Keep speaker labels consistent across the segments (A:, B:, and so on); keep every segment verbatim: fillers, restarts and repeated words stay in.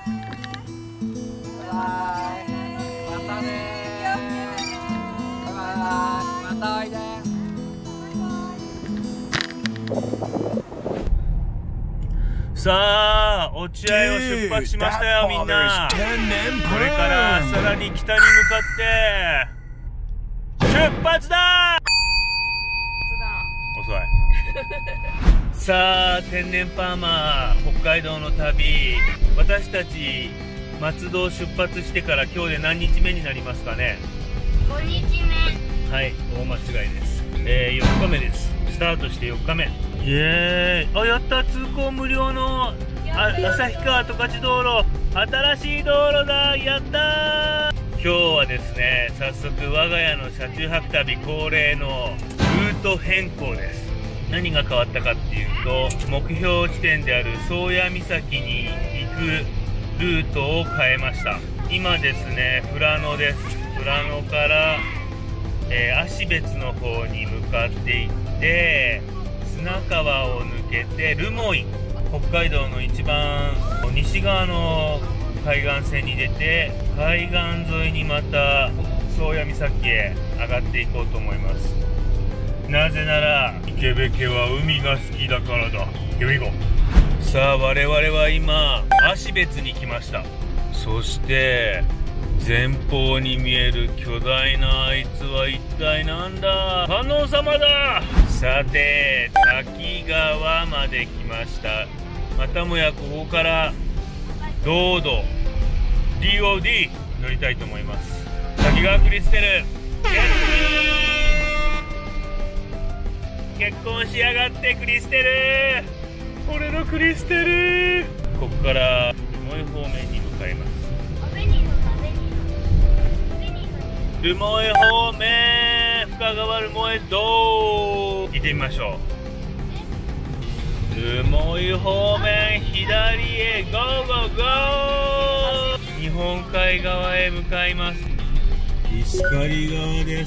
A: またねー。バイバイ。またおいで。
B: さあ、落合を出発しましたよ、みんな。これからさらに北に向かって出発だ。遅い。さあ、天然パーマ北海道の旅、私たち松戸を出発してから今日で何日目になりますかね。
C: ごにちめ。
B: はい、大間違いです。えー、よっかめです。スタートしてよっかめ。イエーイ。あ、やった。通行無料のあ旭川十勝道路、新しい道路だ。やったー。今日はですね、早速我が家の車中泊旅恒例のルート変更です。何が変わったかっていうと、目標地点である宗谷岬に行くルートを変えました。今ですね、富良野です。富良野から、えー、芦別の方に向かっていって、砂川を抜けて留萌、北海道の一番西側の海岸線に出て、海岸沿いにまた宗谷岬へ上がっていこうと思います。なぜなら池部家は海が好きだからだ。Here we go。さあ、我々は今芦別に来ました。そして前方に見える巨大なあいつは一体なんだ。観音様だ。さて、滝川まで来ました。またもやここからロード ディーオーディー 乗りたいと思います。滝川クリステル、ゲッティー。結婚しやがってクリステル。俺のクリステル。ここから留萌方面に向かいます。留萌方面、深川留萌道行ってみましょう。留萌方面左へゴーゴーゴー。日本海側へ向かいます。石狩川です。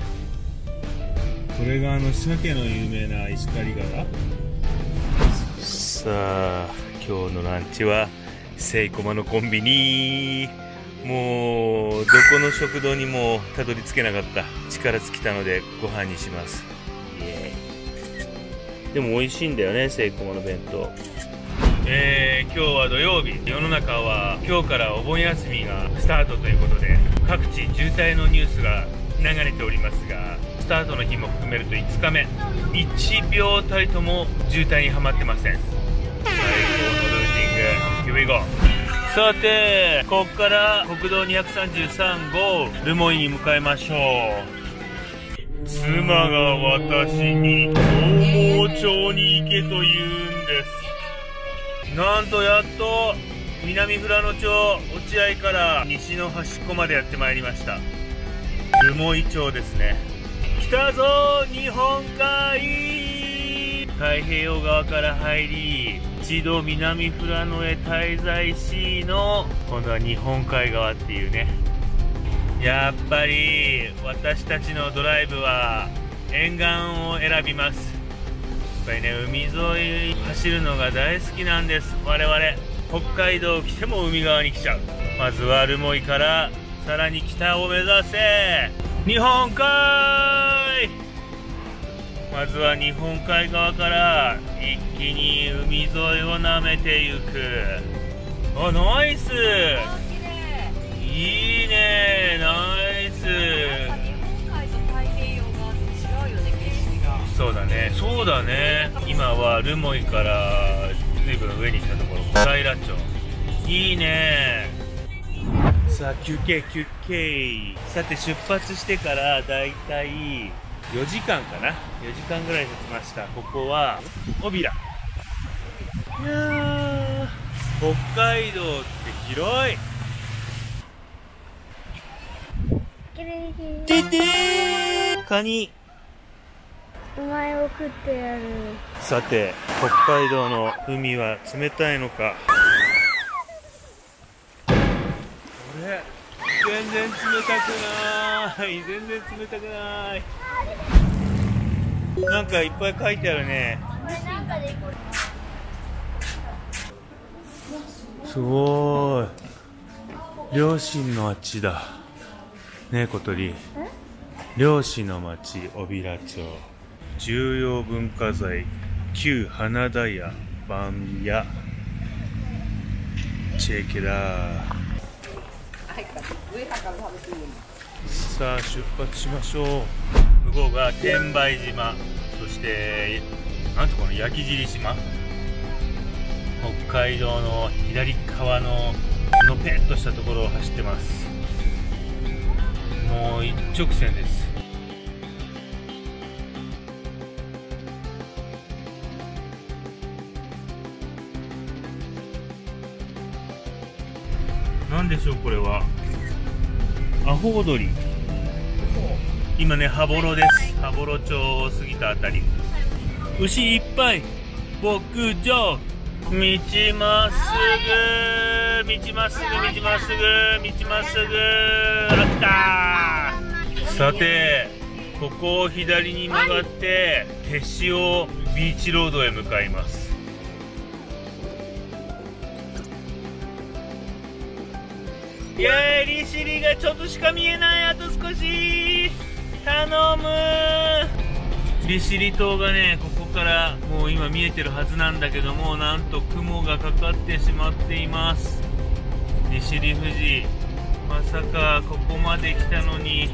B: これがあの鮭の有名な石狩川。さあ、今日のランチはセイコマのコンビニ。もうどこの食堂にもたどり着けなかった。力尽きたのでご飯にします。イエーイ。でも美味しいんだよね、セイコマの弁当。えー、今日は土曜日。世の中は今日からお盆休みがスタートということで、各地渋滞のニュースが流れておりますが、スタートの日も含めるといつかめ、いちびょうたりとも渋滞にはまってません。最高のルーティング。 Here we go。 さて、ここから国道にひゃくさんじゅうさん号留萌に向かいましょう。妻が私に東郷町に行けと言うんです。なんとやっと南富良野町落合から西の端っこまでやってまいりました。留萌町ですね。来たぞー、日本海。太平洋側から入り、一度南富良野へ滞在しの今度は日本海側っていうね。やっぱり私たちのドライブは沿岸を選びます。やっぱりね、海沿い走るのが大好きなんです。我々北海道来ても海側に来ちゃう。まずは留萌からさらに北を目指せ日本海。まずは日本海側から一気に海沿いを舐めていく。あ、ナイス。いいね、ナイス。そうだね、そうだね。今は留萌から随分上に来たところ、小平町。いいね。さあ、休憩休憩。さて、出発してからだいたいよじかんかな、よじかんぐらい経ちました。ここは小平。いやー、北海道って広い。ててー、カニ。
C: お前を食ってやる。
B: さて、北海道の海は冷たいのか。これ全然冷たくない。全然冷たくない。なんかいっぱい書いてあるね。
C: これなんかでこれ。
B: すごい。漁師の町だね、小鳥。漁師の町小平町、重要文化財旧花田屋番屋チェケラ。さあ出発しましょう。向こうが天売島、そしてなんとこの焼き尻島、北海道の左側ののぺっとしたところを走ってます。もう一直線です。なんでしょうこれは。アホ踊り。今ね羽幌です。羽幌町を過ぎたあたり。牛いっぱい牧場。道まっすぐ、道まっすぐ、道まっすぐ、道まっすぐ。あったー。さてここを左に曲がって手塩ビーチロードへ向かいます。イエーイ、利尻がちょっとしか見えない。あと少し頼む。利尻島がねここからもう今見えてるはずなんだけども、なんと雲がかかってしまっています。利尻富士、まさかここまで来たのに。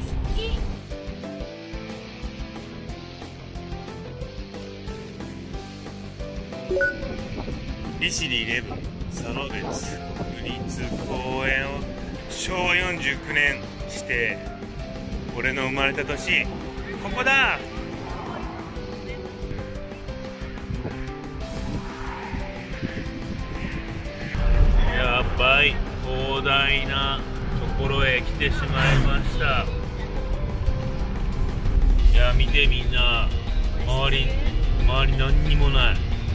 B: 利尻イレブンサロベツ国立公園をしょうわよんじゅうきゅうねん指定。俺の生まれた年ここだ。やばい、広大なところへ来てしまいました。いや見てみんな、周り周り何にもない。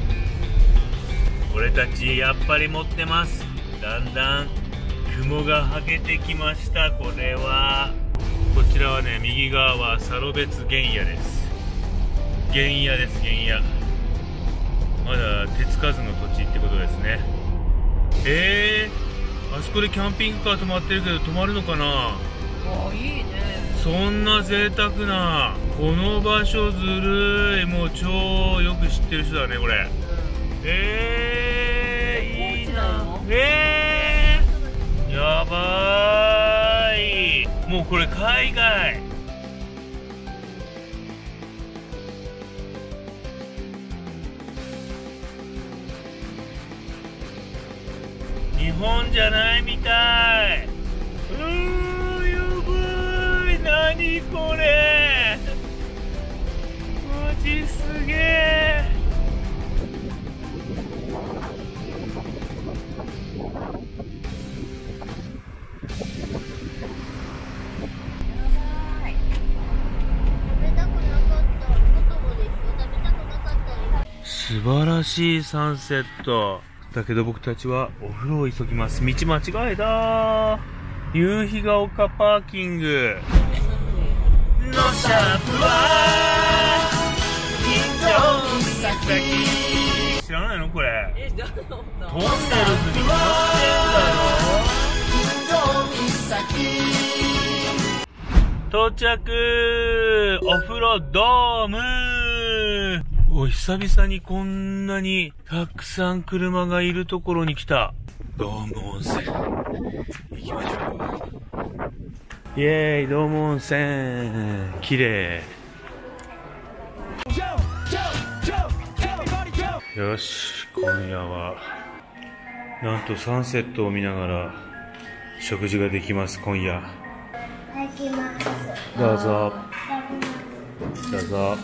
B: 俺たちやっぱり持ってます。だんだん雲がはけてきました。これはこちらはね、右側はサロベツ原野です。原野です、原野。まだ手つかずの土地ってことですね。えー、あそこでキャンピングカー止まってるけど止まるのかな。
A: あ、いいね。
B: そんな贅沢な、この場所ずるい。もう超よく知ってる人だねこれ。えー、いいな。えー、やばーい。もうこれ海外。日本じゃないみたい。うー、やばい。何これ、マジすげえ。素晴らしいサンセットだけど、僕たちはお風呂を急ぎます。道間違えた。夕日が丘パーキングのシャープは金城岬。知らないのこれ。
A: え、どうぞ。
B: トンネルズに決まってんだろ。到着。お風呂ドーム。お、久々にこんなにたくさん車がいるところに来た。ドーム温泉行きましょう。イエーイ、ドーム温泉綺麗。よし、今夜はなんとサンセットを見ながら食事ができます。今夜どうぞどうぞ。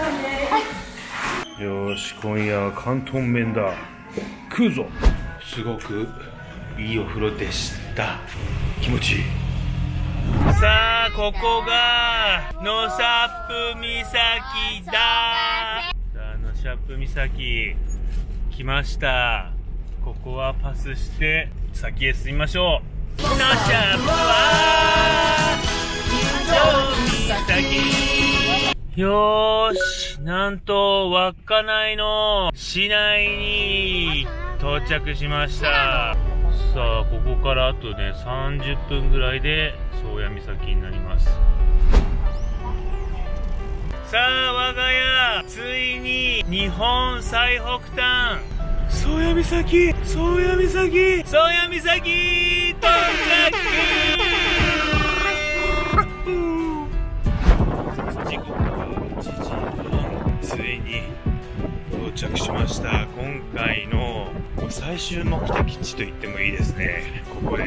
B: よし、今夜は広東麺だ。食うぞ。すごくいいお風呂でした。気持ちいい。さあここがノサップ岬だ。さあノサップ岬来ました。ここはパスして先へ進みましょう。ノサップは金城岬。よーし、なんと稚内の市内に到着しました。 さあここからあとねさんじゅっぷんぐらいで宗谷岬になります。さあ我が家ついに日本最北端宗谷岬宗谷岬宗谷岬到着。時刻はいちじはん、ついに到着しました。今回の最終目的地と言ってもいいですね。ここです。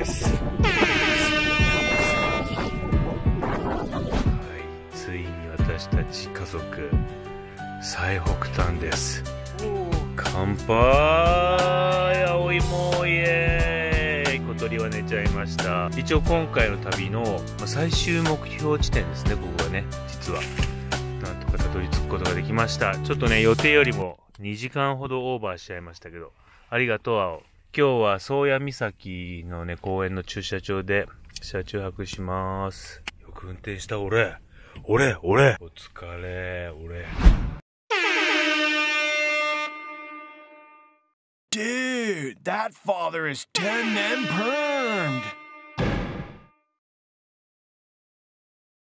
B: ついに私たち家族最北端です。乾杯。青いもイエーイ。小鳥は寝ちゃいました。一応今回の旅の最終目標地点ですね。ここがね実はなんとかたどり着くことができました。ちょっとね予定よりもにじかんほどオーバーしちゃいましたけど、ありがとう青。今日は宗谷岬のね公園の駐車場で車中泊します。よく運転した俺俺俺お疲れ俺。
D: Dude, that father is ten and permed.